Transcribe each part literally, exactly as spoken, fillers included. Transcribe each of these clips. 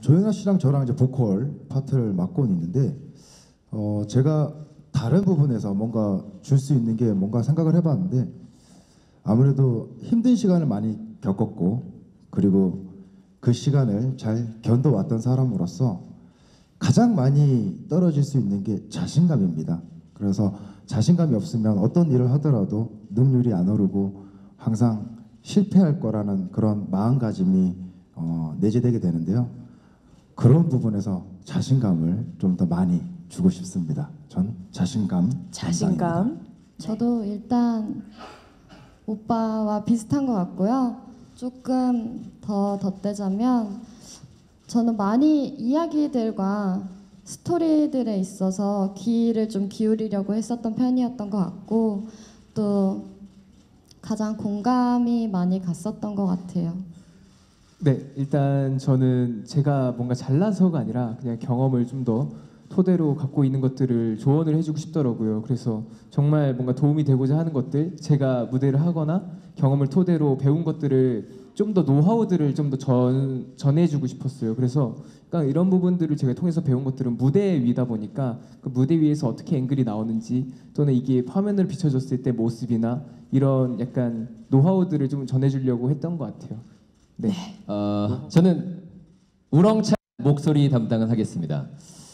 조연아 씨랑 저랑 이제 보컬 파트를 맡고 있는데 어, 제가 다른 부분에서 뭔가 줄 수 있는 게 뭔가 생각을 해봤는데 아무래도 힘든 시간을 많이 겪었고 그리고 그 시간을 잘 견뎌왔던 사람으로서 가장 많이 떨어질 수 있는 게 자신감입니다. 그래서 자신감이 없으면 어떤 일을 하더라도 능률이 안 오르고 항상 실패할 거라는 그런 마음가짐이 어, 내재되게 되는데요. 그런 부분에서 자신감을 좀 더 많이 주고 싶습니다. 전 자신감 자신감. 담당입니다. 저도 일단 오빠와 비슷한 것 같고요. 조금 더 덧대자면 저는 많이 이야기들과 스토리들에 있어서 귀를 좀 기울이려고 했었던 편이었던 것 같고 또 가장 공감이 많이 갔었던 것 같아요. 네, 일단 저는 제가 뭔가 잘나서가 아니라 그냥 경험을 좀 더 토대로 갖고 있는 것들을 조언을 해주고 싶더라고요. 그래서 정말 뭔가 도움이 되고자 하는 것들, 제가 무대를 하거나 경험을 토대로 배운 것들을 좀 더 노하우들을 좀 더 전 전해주고 싶었어요. 그래서 그러니까 이런 부분들을 제가 통해서 배운 것들은 무대 위다 보니까 그 무대 위에서 어떻게 앵글이 나오는지 또는 이게 화면으로 비춰졌을 때 모습이나 이런 약간 노하우들을 좀 전해주려고 했던 것 같아요. 네. 어, 저는 우렁찬 목소리 담당을 하겠습니다.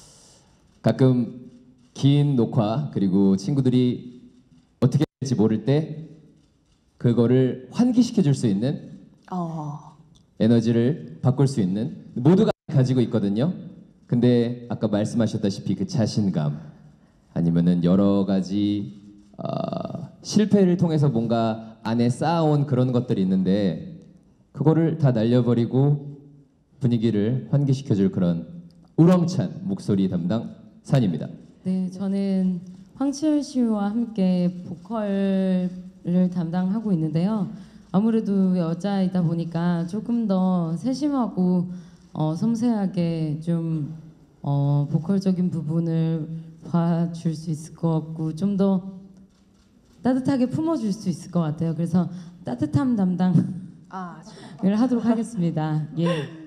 가끔 긴 녹화 그리고 친구들이 어떻게 될지 모를 때 그거를 환기시켜 줄 수 있는 어. 에너지를 바꿀 수 있는 모두가 가지고 있거든요. 근데 아까 말씀하셨다시피 그 자신감 아니면은 여러 가지 어, 실패를 통해서 뭔가 안에 쌓아온 그런 것들이 있는데 그거를 다 날려버리고 분위기를 환기시켜줄 그런 우렁찬 목소리 담당 산입니다. 네, 저는 황치열 씨와 함께 보컬을 담당하고 있는데요. 아무래도 여자이다 보니까 조금 더 세심하고 어, 섬세하게 좀 어, 보컬적인 부분을 봐줄 수 있을 것 같고 좀 더 따뜻하게 품어줄 수 있을 것 같아요. 그래서 따뜻함 담당을 아, 하도록 하겠습니다. 예.